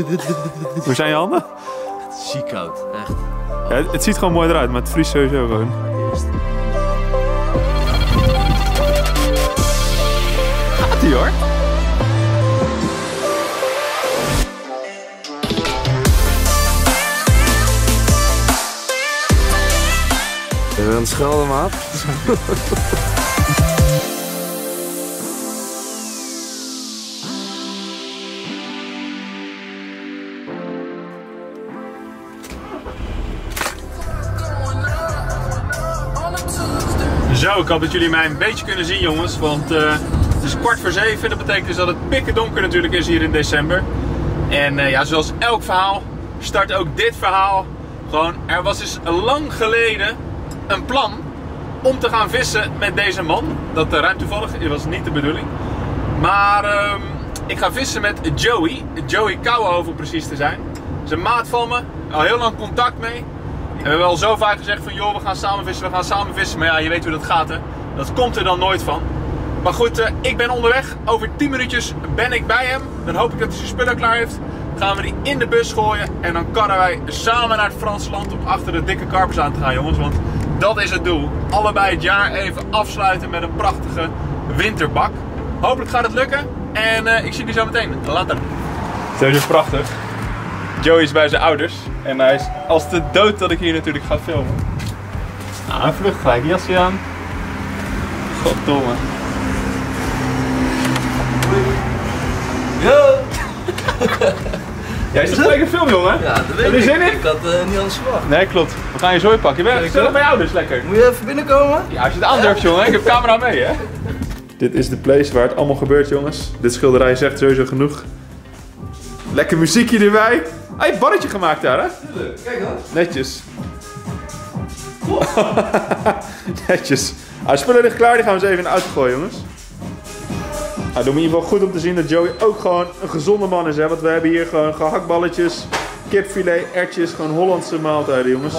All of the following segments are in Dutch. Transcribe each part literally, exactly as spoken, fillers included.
Hoe zijn je handen? Ziek koud, echt. Ja, het, het ziet gewoon mooi eruit, maar het vriest sowieso gewoon. Gaat ie hoor. Ben je aan het schelden, maat? Zo, ik hoop dat jullie mij een beetje kunnen zien, jongens, want uh, het is kwart voor zeven. Dat betekent dus dat het pikken donker natuurlijk is hier in december. En uh, ja, zoals elk verhaal start ook dit verhaal gewoon. Er was dus lang geleden een plan om te gaan vissen met deze man. Dat uh, ruim toevallig, het was niet de bedoeling. Maar uh, ik ga vissen met Joey, Joey Kouwenhoven om precies te zijn. Zijn maat van me, al heel lang contact mee. En we hebben al zo vaak gezegd van joh, we gaan samen vissen, we gaan samen vissen. Maar ja, je weet hoe dat gaat hè. Dat komt er dan nooit van. Maar goed, uh, ik ben onderweg. Over tien minuutjes ben ik bij hem. Dan hoop ik dat hij zijn spullen klaar heeft. Dan gaan we die in de bus gooien. En dan karren wij samen naar het Franse land om achter de dikke karpers aan te gaan, jongens. Want dat is het doel. Allebei het jaar even afsluiten met een prachtige winterbak. Hopelijk gaat het lukken. En uh, ik zie jullie zo meteen. Later. Zo is prachtig. Joey is bij zijn ouders. En hij is als de dood dat ik hier natuurlijk ga filmen. Nou, een vlucht gelijk. Jasje aan. Goddomme. Yo! Jij is toch gelijk een film, jongen? Ja, dat weet Heb je ik. zin in? Ik had uh, niet anders verwacht. Nee, klopt. We gaan je zooi pakken. Je bent gezellig bij je ouders, lekker. Moet je even binnenkomen? Ja, als je het aandurft, jongen. Ik heb camera mee, hè. Dit is de place waar het allemaal gebeurt, jongens. Dit schilderij zegt sowieso genoeg. Lekker muziekje erbij. Hij heeft een barretje gemaakt daar, hè? Tuurlijk, kijk dan. Netjes. Netjes. Ah, de spullen liggen klaar, die gaan we eens even in de auto gooien, jongens. Nou, doe me in ieder geval goed om te zien dat Joey ook gewoon een gezonde man is, hè. Want we hebben hier gewoon gehaktballetjes, kipfilet, ertjes, gewoon Hollandse maaltijden, jongens.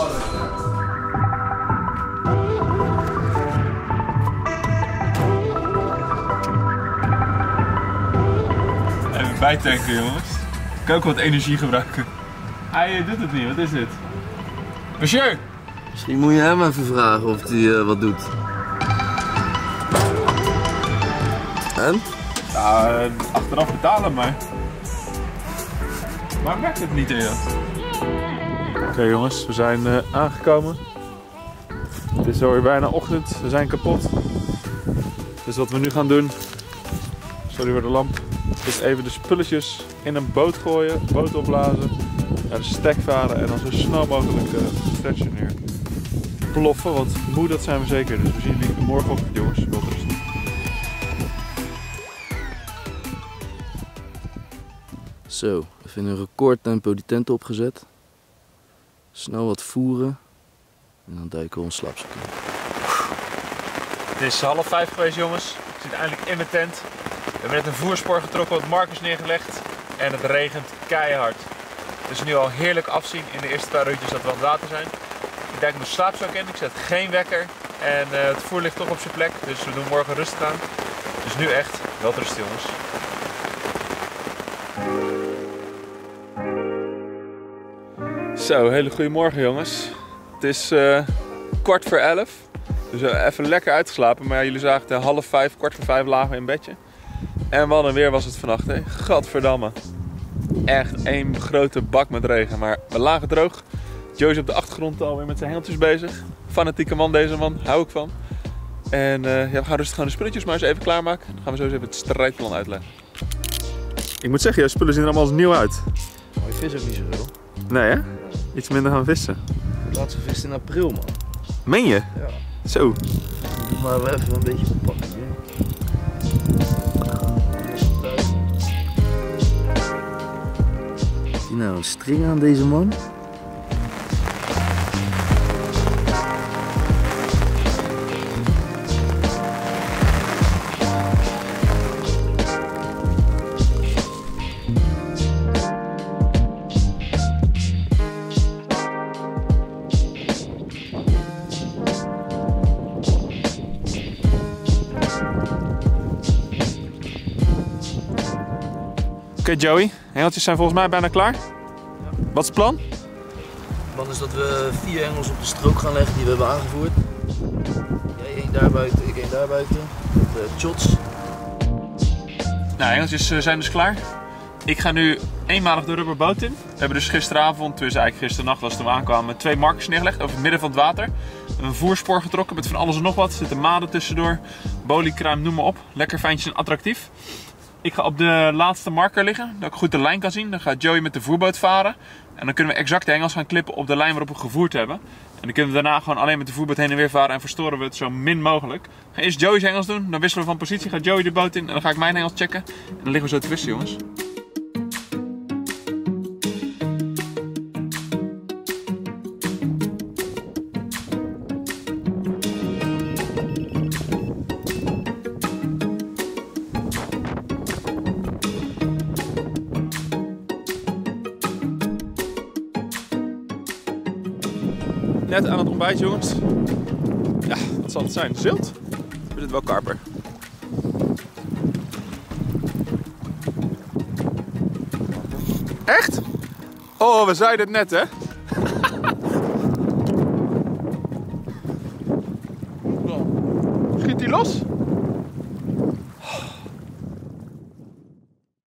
Even bijtanken, jongens. Ik kan ook wat energie gebruiken. Hij doet het niet, wat is dit? Monsieur! Misschien moet je hem even vragen of hij uh, wat doet. En? Ja, achteraf betalen maar. Waarom werkt het niet in dat? Oké okay, jongens, we zijn uh, aangekomen. Het is alweer bijna ochtend, we zijn kapot. Dus wat we nu gaan doen, sorry voor de lamp, is even de spulletjes in een boot gooien, boot opblazen, naar de stek varen en dan zo snel mogelijk uh, stretchen neer. Ploffen, want moe dat zijn we zeker. Dus we zien jullie morgenochtend, jongens. Wel rustig. Zo, even in een recordtempo die tent opgezet. Snel wat voeren. En dan duiken we ons slaapzak in. Het is half vijf geweest, jongens. Ik zit eindelijk in mijn tent. We hebben net een voerspoor getrokken, wat markers neergelegd. En het regent keihard. Het is nu al heerlijk afzien in de eerste paar uurtjes dat we aan het water zijn. Ik duik mijn slaapzak in, ik zet geen wekker. En uh, het voer ligt toch op zijn plek, dus we doen morgen rustig aan. Dus nu echt, wel rustig, jongens. Zo, hele goede morgen, jongens. Het is uh, kwart voor elf. Dus uh, even lekker uitgeslapen, maar jullie zagen het, uh, half vijf, kwart voor vijf lagen we in bedje. En wat een weer was het vannacht, hè. Gadverdamme. Echt één grote bak met regen, maar we lagen droog. Joey is op de achtergrond alweer met zijn hengeltjes bezig. Fanatieke man deze man, hou ik van. En uh, ja, we gaan rustig gewoon de spulletjes maar eens even klaarmaken. Dan gaan we zo eens even het strijdplan uitleggen. Ik moet zeggen, jouw spullen zien er allemaal als nieuw uit. Maar ik vis ook niet zoveel. Nee hè? Iets minder gaan vissen. Laatst gevist in april, man. Meen je? Ja. Zo. Maar we even een beetje oppakken. Zie nou een string aan deze man? Oké okay, Joey, hengeltjes zijn volgens mij bijna klaar. Ja. Wat is het plan? Het plan is dat we vier hengels op de strook gaan leggen die we hebben aangevoerd. Jij één daar buiten, ik één daar buiten. De shots. Nou, hengeltjes zijn dus klaar. Ik ga nu eenmalig de rubberboot in. We hebben dus gisteravond, dus eigenlijk gisternacht als we aankwamen, twee markers neergelegd over het midden van het water. Een voerspoor getrokken met van alles en nog wat. Er zitten maden tussendoor, boliekruim, noem maar op. Lekker fijntjes en attractief. Ik ga op de laatste marker liggen, dat ik goed de lijn kan zien. Dan gaat Joey met de voerboot varen. En dan kunnen we exact de hengels gaan klippen op de lijn waarop we gevoerd hebben. En dan kunnen we daarna gewoon alleen met de voerboot heen en weer varen en verstoren we het zo min mogelijk. Ik ga eerst Joey's hengels doen, dan wisselen we van positie. Gaat Joey de boot in en dan ga ik mijn hengels checken. En dan liggen we zo te vissen, jongens. Net aan het ontbijt, jongens. Ja, wat zal het zijn? Zilt? Of is het wel karper? Echt? Oh, we zeiden het net, hè? Schiet die los?